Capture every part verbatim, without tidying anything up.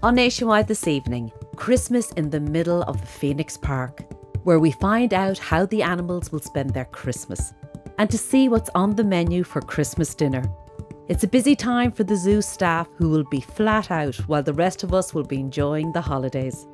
On Nationwide this evening, Christmas in the middle of the Phoenix Park, where we find out how the animals will spend their Christmas and to see what's on the menu for Christmas dinner. It's a busy time for the zoo staff, who will be flat out while the rest of us will be enjoying the holidays.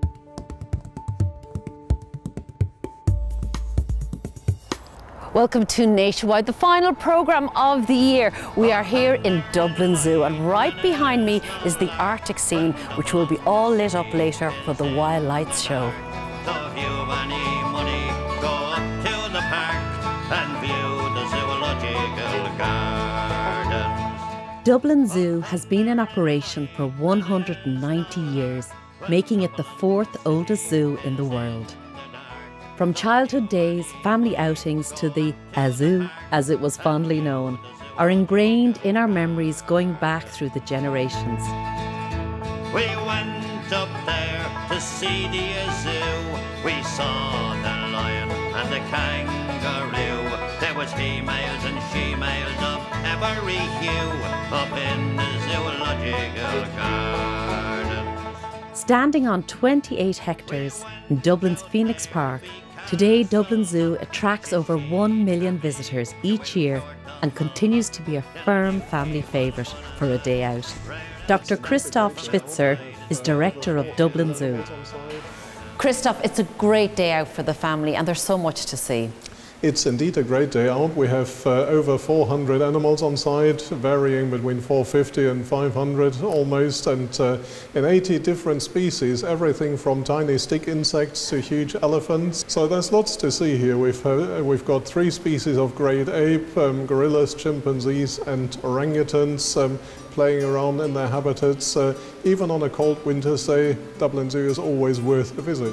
Welcome to Nationwide, the final programme of the year. We are here in Dublin Zoo, and right behind me is the Arctic scene, which will be all lit up later for the Wild Lights show. So if you have any money, go up to the park and view the zoological gardens. Dublin Zoo has been in operation for one hundred ninety years, making it the fourth oldest zoo in the world. From childhood days, family outings to the A Zoo, as it was fondly known, are ingrained in our memories going back through the generations. We went up there to see the zoo. We saw the lion and the kangaroo. There was females and she-males of every hue up in the zoological gardens. Standing on twenty-eight hectares in Dublin's Phoenix Park, today Dublin Zoo attracts over one million visitors each year and continues to be a firm family favourite for a day out. Doctor Christoph Schwitzer is director of Dublin Zoo. Christoph, it's a great day out for the family and there's so much to see. It's indeed a great day out. We have uh, over four hundred animals on site, varying between four hundred fifty and five hundred almost, and uh, in eighty different species, everything from tiny stick insects to huge elephants. So there's lots to see here. We've, uh, we've got three species of great ape, um, gorillas, chimpanzees and orangutans um, playing around in their habitats. Uh, even on a cold winter's day, Dublin Zoo is always worth a visit.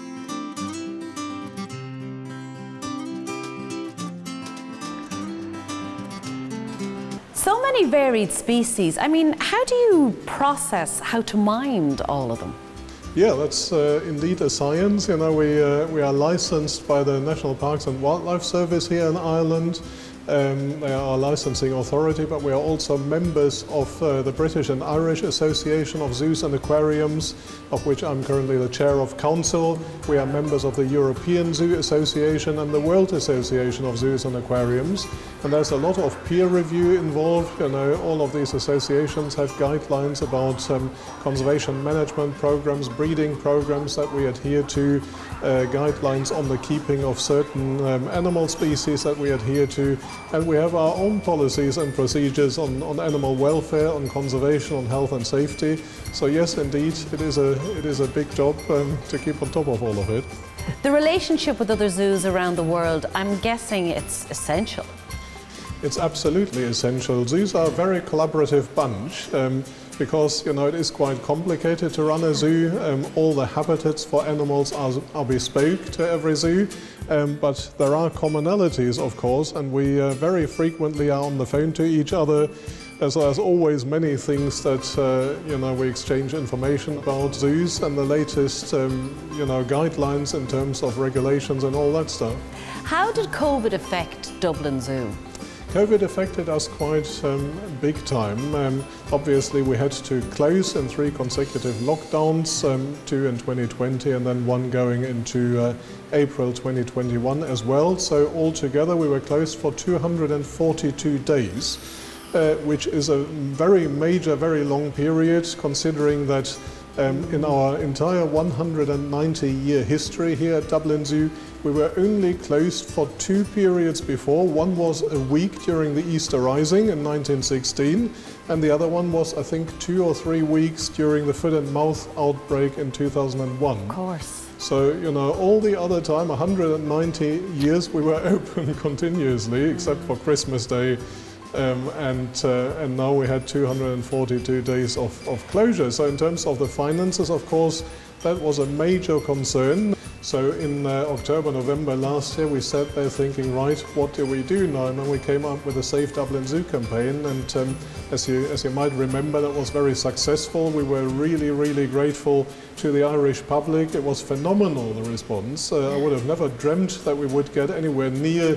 So many varied species. I mean, how do you process how to mind all of them? Yeah, that's uh, indeed a science. You know, we, uh, we are licensed by the National Parks and Wildlife Service here in Ireland. Um, they are our licensing authority, but we are also members of uh, the British and Irish Association of Zoos and Aquariums, of which I'm currently the chair of council. We are members of the European Zoo Association and the World Association of Zoos and Aquariums. And there's a lot of peer review involved. You know, all of these associations have guidelines about um, conservation management programs, breeding programs that we adhere to, uh, guidelines on the keeping of certain um, animal species that we adhere to. And we have our own policies and procedures on, on animal welfare, on conservation, on health and safety. So yes, indeed, it is a, it is a big job um, to keep on top of all of it. The relationship with other zoos around the world, I'm guessing it's essential. It's absolutely essential. Zoos are a very collaborative bunch um, because, you know, it is quite complicated to run a zoo. Um, all the habitats for animals are, are bespoke to every zoo, um, but there are commonalities, of course, and we uh, very frequently are on the phone to each other. As there's always many things that, uh, you know, we exchange information about zoos and the latest, um, you know, guidelines in terms of regulations and all that stuff. How did COVID affect Dublin Zoo? COVID affected us quite um, big time. Um, obviously we had to close in three consecutive lockdowns, um, two in twenty twenty and then one going into uh, April twenty twenty-one as well. So altogether we were closed for two hundred forty-two days, uh, which is a very major, very long period, considering that Um, in our entire one hundred ninety year history here at Dublin Zoo, we were only closed for two periods before. One was a week during the Easter Rising in nineteen sixteen, and the other one was, I think, two or three weeks during the foot and mouth outbreak in two thousand one. Of course. So, you know, all the other time, one hundred ninety years, we were open continuously, except for Christmas Day. Um, and, uh, and now we had two hundred forty-two days of, of closure. So in terms of the finances, of course, that was a major concern. So in uh, October, November last year, we sat there thinking, right, what do we do now? And then we came up with the Safe Dublin Zoo campaign. And um, as, you, as you might remember, that was very successful. We were really, really grateful to the Irish public. It was phenomenal, the response. Uh, I would have never dreamt that we would get anywhere near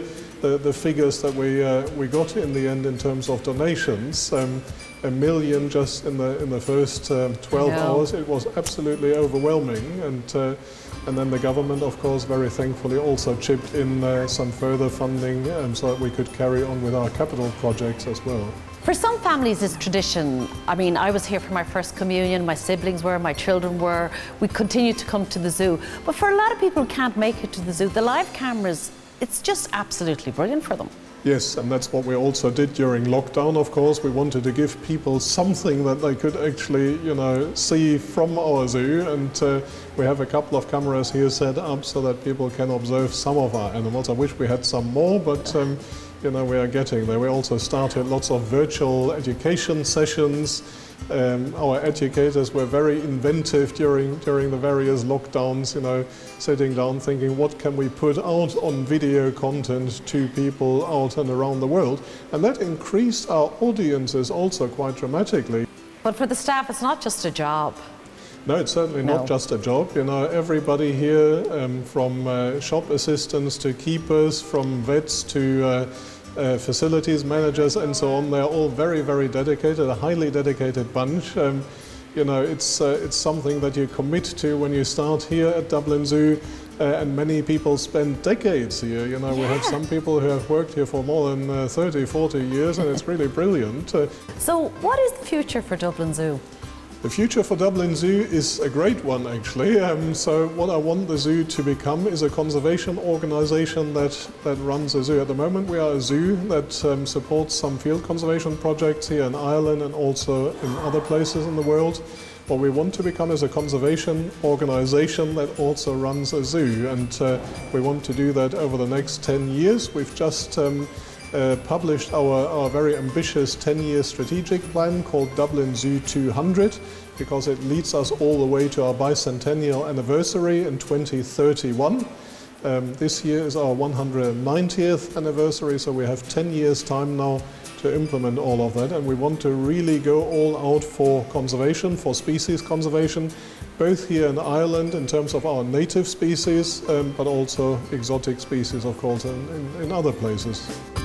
the, the figures that we uh, we got in the end in terms of donations. Um, a million just in the in the first um, twelve hours. It was absolutely overwhelming, and uh, and then the government, of course, very thankfully also chipped in uh, some further funding um, so that we could carry on with our capital projects as well. For some families, it's tradition. I mean, I was here for my first communion, my siblings were, my children were. We continue to come to the zoo. But for a lot of people who can't make it to the zoo, the live cameras, it's just absolutely brilliant for them. Yes, and that's what we also did during lockdown, of course. We wanted to give people something that they could actually, you know, see from our zoo, and uh, we have a couple of cameras here set up so that people can observe some of our animals. I wish we had some more, but um, you know, we are getting there. We also started lots of virtual education sessions. Um, our educators were very inventive during during the various lockdowns, you know, sitting down thinking what can we put out on video content to people out and around the world, and that increased our audiences also quite dramatically. But for the staff, it's not just a job. No, it's certainly No. not just a job. You know, everybody here, um, from uh, shop assistants to keepers, from vets to uh, Uh, facilities managers and so on, they're all very, very dedicated, a highly dedicated bunch. Um, you know, it's, uh, it's something that you commit to when you start here at Dublin Zoo, uh, and many people spend decades here. You know, yeah. we have some people who have worked here for more than uh, thirty, forty years, and it's really brilliant. Uh, so what is the future for Dublin Zoo? The future for Dublin Zoo is a great one, actually. Um, so what I want the zoo to become is a conservation organisation that, that runs a zoo. At the moment we are a zoo that um, supports some field conservation projects here in Ireland and also in other places in the world. What we want to become is a conservation organisation that also runs a zoo, and uh, we want to do that over the next ten years. We've just um, Uh, published our, our very ambitious ten-year strategic plan called Dublin Zoo two hundred, because it leads us all the way to our bicentennial anniversary in twenty thirty-one. Um, this year is our one hundred ninetieth anniversary, so we have ten years time now to implement all of that, and we want to really go all out for conservation, for species conservation, both here in Ireland in terms of our native species, um, but also exotic species, of course, in, in, in other places.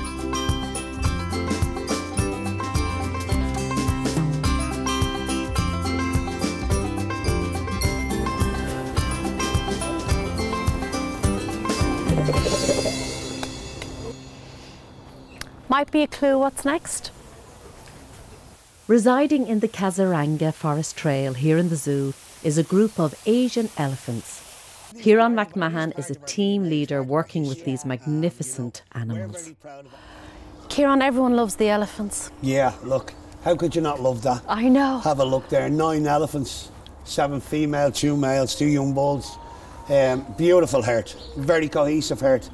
Might be a clue what's next. Residing in the Kazaranga Forest Trail here in the zoo is a group of Asian elephants. Kieran McMahon is a team leader working with these magnificent animals. Kieran, everyone loves the elephants. Yeah, look, how could you not love that? I know. Have a look there, nine elephants, seven female, two males, two young bulls. Um, beautiful herd, very cohesive herd.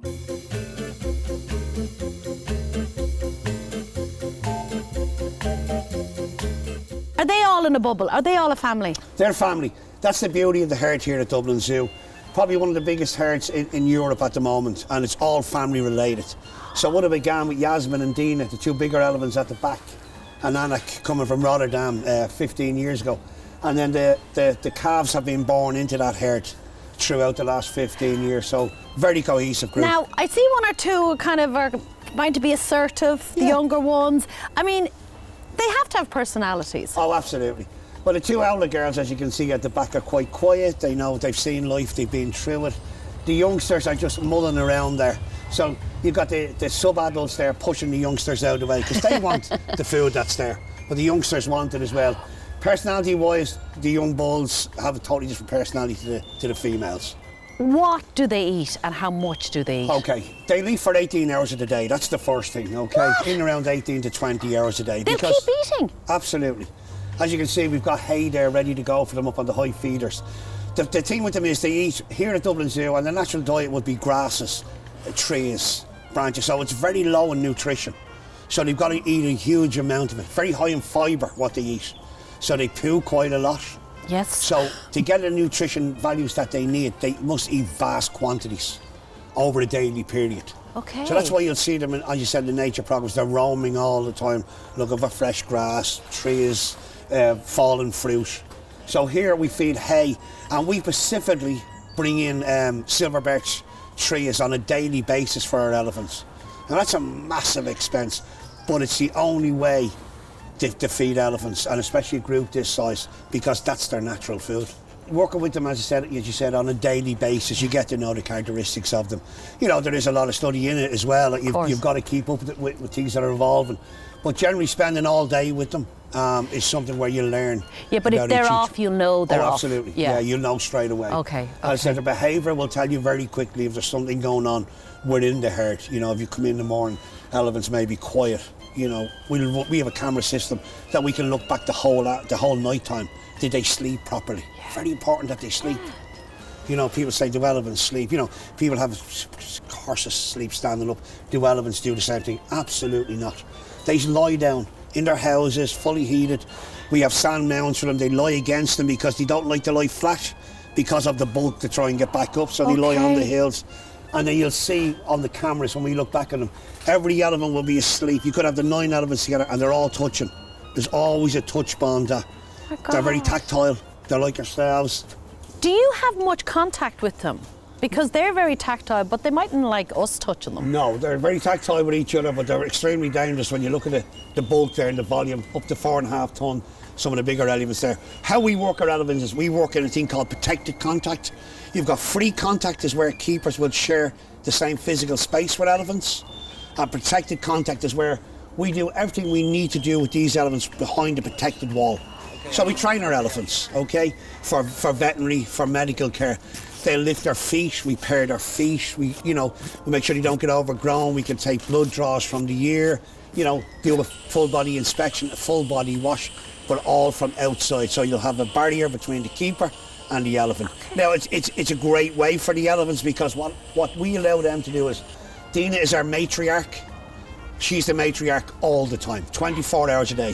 Are they all in a bubble? Are they all a family? They're family. That's the beauty of the herd here at Dublin Zoo. Probably one of the biggest herds in, in Europe at the moment, and it's all family related. So what it began with Yasmin and Dina, the two bigger elephants at the back, and Anak coming from Rotterdam uh, fifteen years ago. And then the, the, the calves have been born into that herd throughout the last fifteen years, so very cohesive group. Now, I see one or two kind of are trying to be assertive, the Yeah. younger ones. I mean, they have to have personalities. Oh, absolutely. Well, the two elder girls, as you can see at the back, are quite quiet. They know they've seen life, they've been through it. The youngsters are just mulling around there. So you've got the, the sub-adults there pushing the youngsters out of the way, because they want the food that's there, but the youngsters want it as well. Personality-wise, the young bulls have a totally different personality to the, to the females. What do they eat and how much do they eat? Okay, they leave for eighteen hours of the day. That's the first thing, okay? What? In around eighteen to twenty hours a day. They'll because, keep eating? Absolutely. As you can see, we've got hay there ready to go for them up on the high feeders. The, the thing with them is they eat here at Dublin Zoo, and the natural diet would be grasses, uh, trees, branches, so it's very low in nutrition. So they've got to eat a huge amount of it. Very high in fibre, what they eat. So they poo quite a lot. Yes. So to get the nutrition values that they need, they must eat vast quantities over a daily period. Okay. So that's why you'll see them, in, as you said, in the nature programs, they're roaming all the time, looking for fresh grass, trees, uh, fallen fruit. So here we feed hay, and we specifically bring in um, silver birch trees on a daily basis for our elephants. Now that's a massive expense, but it's the only way to, to feed elephants, and especially a group this size, because that's their natural food. Working with them, as I said, as you said, on a daily basis, you get to know the characteristics of them. You know, there is a lot of study in it as well. You've, you've got to keep up with, with, with things that are evolving. But generally spending all day with them um, is something where you learn. Yeah, but if they're off, you'll know they're oh, off. absolutely. Yeah. yeah, you'll know straight away. Okay, okay. As I said, the behaviour will tell you very quickly if there's something going on within the herd. You know, if you come in the morning, elephants may be quiet. You know, we'll, we have a camera system that we can look back the whole uh, the whole night time. Did they sleep properly? Yeah. Very important that they sleep. You know, people say, do elephants sleep? You know, people have horses sleep standing up. Do elephants do the same thing? Absolutely not. They lie down in their houses, fully heated. We have sand mounds for them. They lie against them because they don't like to lie flat because of the bulk to try and get back up. So okay. they lie on the hills. And then you'll see on the cameras when we look back at them, every elephant will be asleep. You could have the nine elephants together and they're all touching. There's always a touch bond there. Oh, they're very tactile. They're like ourselves. Do you have much contact with them? Because they're very tactile, but they mightn't like us touching them. No, they're very tactile with each other, but they're extremely dangerous when you look at the, the bulk there and the volume, up to four and a half tonne, some of the bigger elephants there. How we work our elephants is we work in a thing called protected contact. You've got free contact is where keepers will share the same physical space with elephants. And protected contact is where we do everything we need to do with these elephants behind the protected wall. So we train our elephants, okay, for, for veterinary, for medical care. They'll lift their feet, we pair their feet, we, you know, we make sure they don't get overgrown, we can take blood draws from the ear, you know, do a full body inspection, a full body wash, but all from outside. So you'll have a barrier between the keeper and the elephant. Now, it's, it's, it's a great way for the elephants because what, what we allow them to do is, Dina is our matriarch. She's the matriarch all the time, twenty-four hours a day.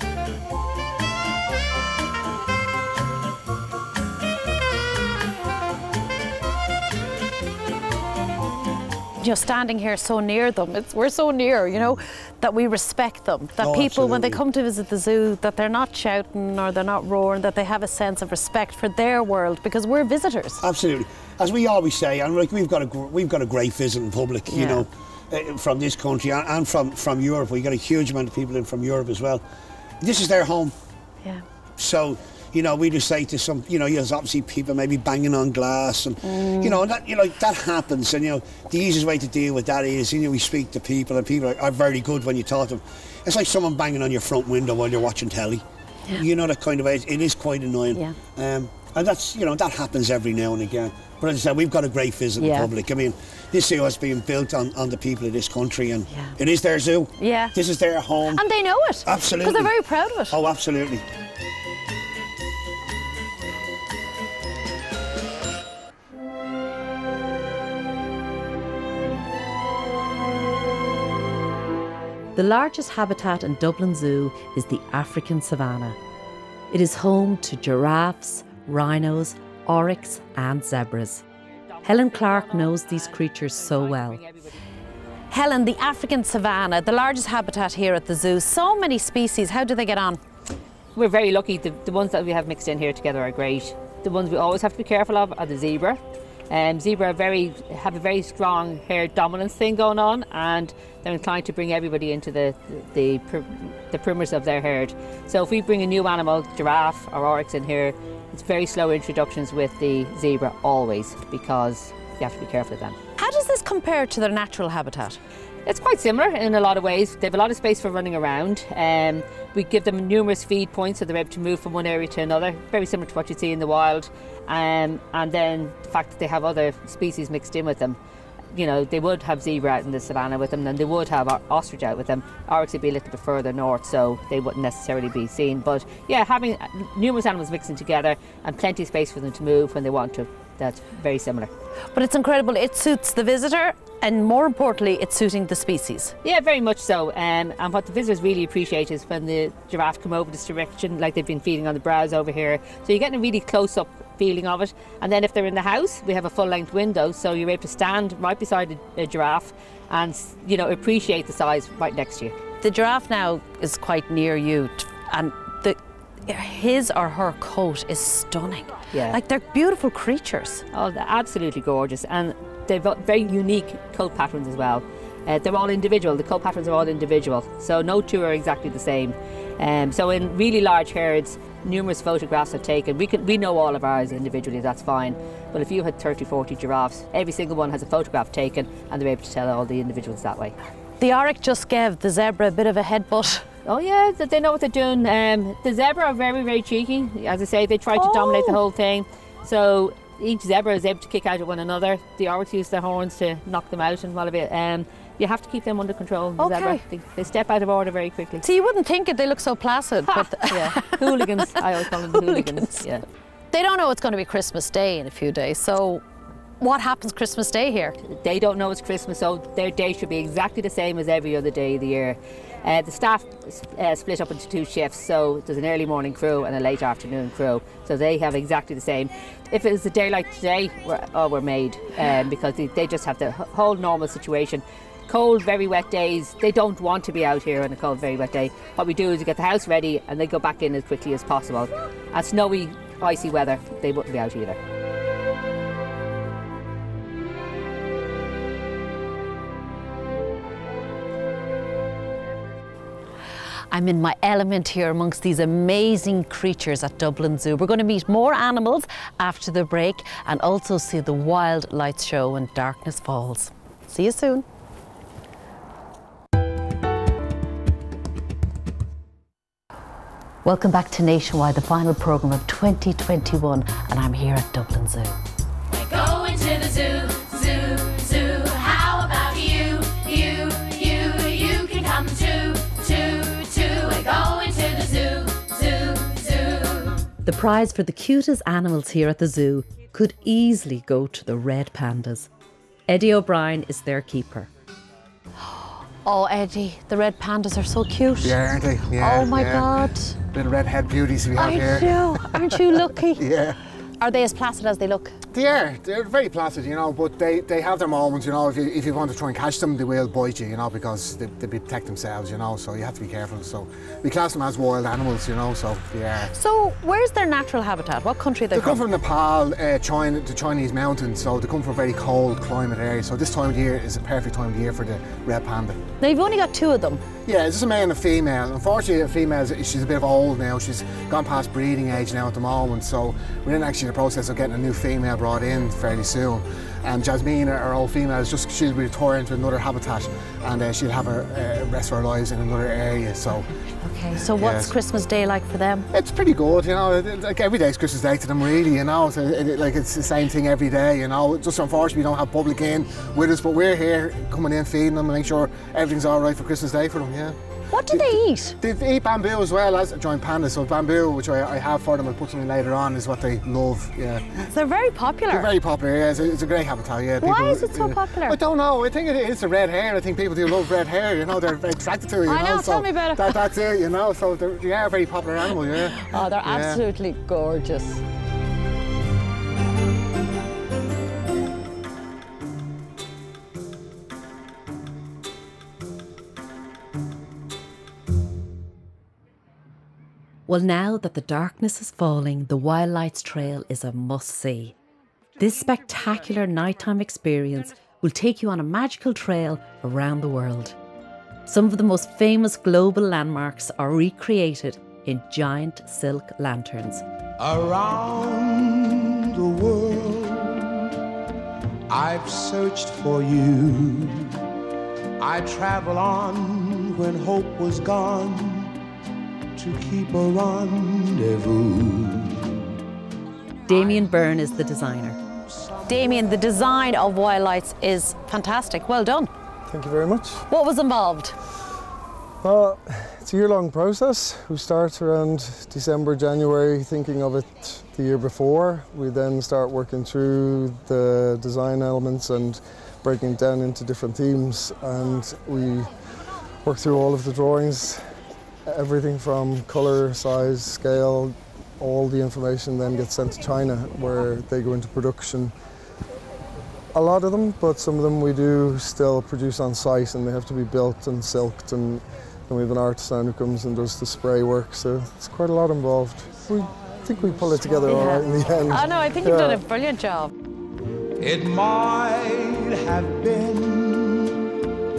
You're standing here so near them, it's, we're so near, you know, that we respect them. That oh, people, absolutely. when they come to visit the zoo, that they're not shouting or they're not roaring, that they have a sense of respect for their world, because we're visitors. Absolutely. As we always say, and like we've got a, we've got a great visiting public, you yeah. know, uh, from this country and, and from, from Europe. We got a huge amount of people in from Europe as well. This is their home. Yeah. So, you know, we just say to some, you know, there's obviously people maybe banging on glass and, mm. you know, that, you know, that happens. And, you know, the easiest way to deal with that is, you know, we speak to people and people are, are very good when you talk to them. It's like someone banging on your front window while you're watching telly. Yeah. You know, that kind of way. It is quite annoying. Yeah. Um, and that's, you know, that happens every now and again. But as I said, we've got a great visiting yeah. public. I mean, this zoo has been built on, on the people of this country and yeah. it is their zoo. Yeah. This is their home. And they know it. Absolutely. Because they're very proud of it. Oh, absolutely. The largest habitat in Dublin Zoo is the African savanna. It is home to giraffes, rhinos, oryx and zebras. Helen Clark knows these creatures so well. Helen, the African savanna, the largest habitat here at the zoo, so many species, how do they get on? We're very lucky. The, the ones that we have mixed in here together are great. The ones we always have to be careful of are the zebra. Um, zebra are very, have a very strong herd dominance thing going on, and they're inclined to bring everybody into the the, the, the perimeters of their herd. So if we bring a new animal, giraffe or oryx in here, it's very slow introductions with the zebra always, because you have to be careful of them. How does this compare to their natural habitat? It's quite similar in a lot of ways. They have a lot of space for running around. Um, we give them numerous feed points so they're able to move from one area to another, very similar to what you see in the wild. Um, and then the fact that they have other species mixed in with them. You know, they would have zebra out in the savannah with them, and they would have ostrich out with them. Oryx would be a little bit further north, so they wouldn't necessarily be seen. But yeah, having numerous animals mixing together and plenty of space for them to move when they want to, that's very similar. But it's incredible, it suits the visitor, and more importantly, it's suiting the species. Yeah, very much so. Um, and what the visitors really appreciate is when the giraffe come over this direction, like they've been feeding on the browse over here. So you're getting a really close-up feeling of it. And then if they're in the house, we have a full-length window, so you're able to stand right beside a, a giraffe and, you know, appreciate the size right next to you. The giraffe now is quite near you, and the his or her coat is stunning. Yeah. Like, they're beautiful creatures. Oh, they're absolutely gorgeous, and they've got very unique coat patterns as well. Uh, they're all individual, the coat patterns are all individual, so no two are exactly the same. Um, so in really large herds, numerous photographs are taken. We can we know all of ours individually, that's fine. But if you had thirty, forty giraffes, every single one has a photograph taken and they're able to tell all the individuals that way. The Auric just gave the zebra a bit of a headbutt. Oh yeah, they know what they're doing. Um, the zebra are very, very cheeky. As I say, they try to Oh. dominate the whole thing. So each zebra is able to kick out at one another. The Aurics use their horns to knock them out and all of it. Um, you have to keep them under control. The Okay. zebra. They, they step out of order very quickly. So you wouldn't think it, they look so placid. But Yeah, hooligans. I always call them the hooligans. Yeah. they don't know it's going to be Christmas Day in a few days. So what happens Christmas Day here? They don't know it's Christmas, so their day should be exactly the same as every other day of the year. Uh, the staff uh, split up into two shifts, so there's an early morning crew and a late afternoon crew, so they have exactly the same. If it was a day like today, we're, oh, we're made, um, because they, they just have the h- whole normal situation. Cold, very wet days, they don't want to be out here on a cold, very wet day. What we do is we get the house ready and they go back in as quickly as possible. At snowy, icy weather, they wouldn't be out either. I'm in my element here amongst these amazing creatures at Dublin Zoo. We're going to meet more animals after the break and also see the wild lights show when darkness falls. See you soon. Welcome back to Nationwide, the final programme of twenty twenty-one, and I'm here at Dublin Zoo. We're going to the zoo, zoo, zoo. How about you, you, you? You can come too, too, too. We're going to the zoo, zoo, zoo. The prize for the cutest animals here at the zoo could easily go to the red pandas. Eddie O'Brien is their keeper. Oh, Eddie, the red pandas are so cute. Yeah, aren't they? Yeah, Oh my yeah. God. Little redhead beauties we have I here. know. Aren't you lucky? Yeah. Are they as placid as they look? They are. They're very placid, you know, but they, they have their moments, you know. If you, if you want to try and catch them, they will bite you, you know, because they, they protect themselves, you know, so you have to be careful. So we class them as wild animals, you know, so yeah. So, where's their natural habitat? What country are they They come from? from Nepal, uh, China, the Chinese mountains, so they come from a very cold climate area. So this time of year is a perfect time of year for the red panda. Now, you've only got two of them. Yeah, it's just a male and a female. Unfortunately, a female, she's a bit of old now. She's gone past breeding age now at the moment, so we're in actually the process of getting a new female brought in fairly soon. And Jasmine, our old female, is just she'll be retiring to another habitat, and uh, she'll have her uh, rest of her lives in another area. So Okay, so what's Yes. Christmas Day like for them? it's pretty good, you know. it- Like every day's Christmas Day to them, really. You know, so it, it- like it's the same thing every day. You know, just unfortunately we don't have public in with us, but we're here coming in, feeding them, and make sure everything's all right for Christmas Day for them. Yeah. What do they eat? They eat bamboo as well as a giant panda. So bamboo, which I, I have for them, I'll put something later on, is what they love. Yeah. They're very popular. They're very popular, yeah. It's a, it's a great habitat, yeah. Why is it so popular? I don't know. I think it is the red hair. I think people do love red hair, you know. They're very attracted to it, you I know, so tell me about it. That, that's it, you know. So they're, they are a very popular animal, yeah. Oh, they're Yeah. absolutely gorgeous. Well, now that the darkness is falling, the Wild Lights Trail is a must-see. This spectacular nighttime experience will take you on a magical trail around the world. Some of the most famous global landmarks are recreated in giant silk lanterns. Around the world, I've searched for you. I travel on when hope was gone to keep a rendezvous. Damien Byrne is the designer. Damien, the design of Wild Lights is fantastic. Well done. Thank you very much. What was involved? Well, it's a year-long process. We start around December, January, thinking of it the year before. We then start working through the design elements and breaking it down into different themes. And we work through all of the drawings, everything from colour, size, scale. All the information then gets sent to China, where they go into production. A lot of them, but some of them we do still produce on site, and they have to be built and silked, and then we have an artisan who comes and does the spray work, so it's quite a lot involved. We think we pull it together all right in the end. Oh no, I think you've done Yeah. a brilliant job. It might have been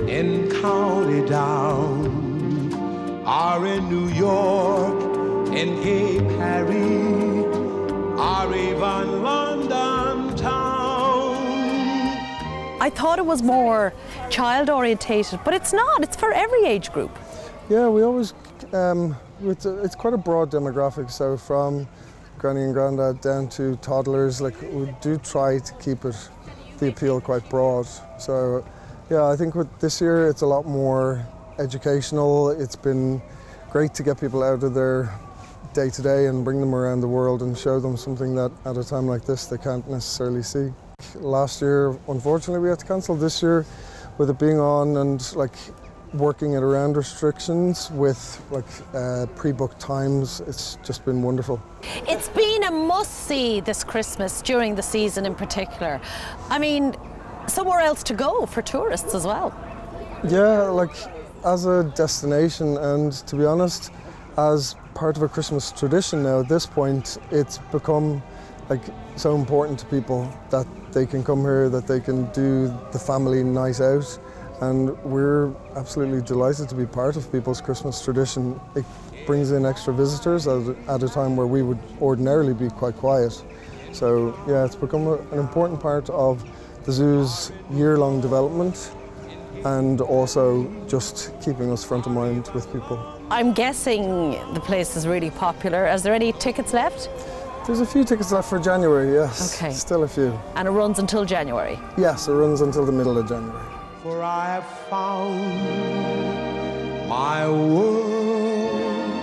in County Down, or in New York, in Gay Paris, or even London town. I thought it was more child orientated, but it's not. It's for every age group. Yeah, we always, um, it's, it's quite a broad demographic, so from granny and granddad down to toddlers, like we do try to keep it, the appeal quite broad. So yeah, I think with this year it's a lot more educational. It's been great to get people out of their day to day and bring them around the world and show them something that at a time like this they can't necessarily see. Last year, unfortunately, we had to cancel. This year, with it being on and like working it around restrictions with like uh, pre-booked times, it's just been wonderful. It's been a must-see this Christmas during the season in particular. I mean, somewhere else to go for tourists as well. Yeah, like as a destination, and to be honest, as part of a Christmas tradition now at this point, it's become like so important to people that they can come here, that they can do the family night out, and we're absolutely delighted to be part of people's Christmas tradition. It brings in extra visitors at, at a time where we would ordinarily be quite quiet. So yeah, it's become a, an important part of the zoo's year-long development, and also just keeping us front of mind with people. I'm guessing the place is really popular. Is there any tickets left? There's a few tickets left for January, yes. Okay. Still a few. And it runs until January? Yes, it runs until the middle of January. For I have found my world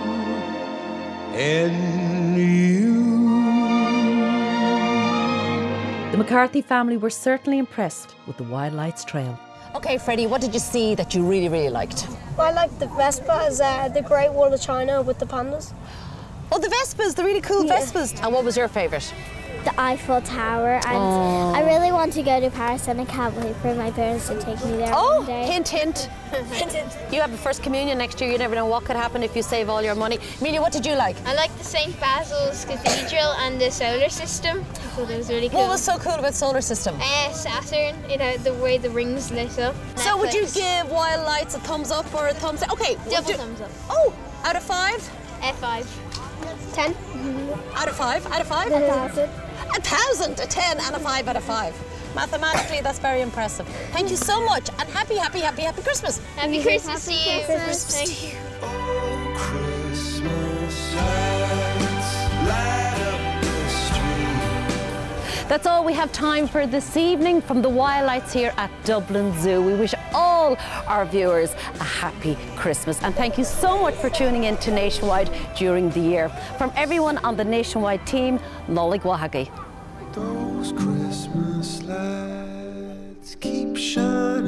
in you. The McCarthy family were certainly impressed with the Wild Lights Trail. Okay, Freddie, what did you see that you really, really liked? I liked the Vespas, uh, the Great Wall of China with the pandas. Oh, the Vespas, the really cool Yeah. Vespas. And what was your favourite? The Eiffel Tower, and Oh. I really want to go to Paris, and I can't wait for my parents to take me there Oh, one day. hint, hint. You have a first communion next year. You never know what could happen if you save all your money. Amelia, what did you like? I like the Saint Basil's Cathedral and the solar system. I thought it was really cool. What was so cool about solar system? Uh, Saturn, you know, the way the rings lit up. So would you Netflix. give Wild Lights a thumbs up or a thumbs down? Okay. we'll Double do- thumbs up. Oh, out of five? F five. Ten. Out of five? Out of five? A thousand. A thousand, a ten, and a five out of five. Mathematically, that's very impressive. Thank you so much, and happy, happy, happy, happy Christmas. Happy Christmas to you. Christmas. Thank you. Christmas lights light up the street. That's all we have time for this evening from the Wild Lights here at Dublin Zoo. We wish all our viewers a happy Christmas, and thank you so much for tuning in to Nationwide during the year. From everyone on the Nationwide team, Nolig Wahagi. Those Christmas lights keep shining.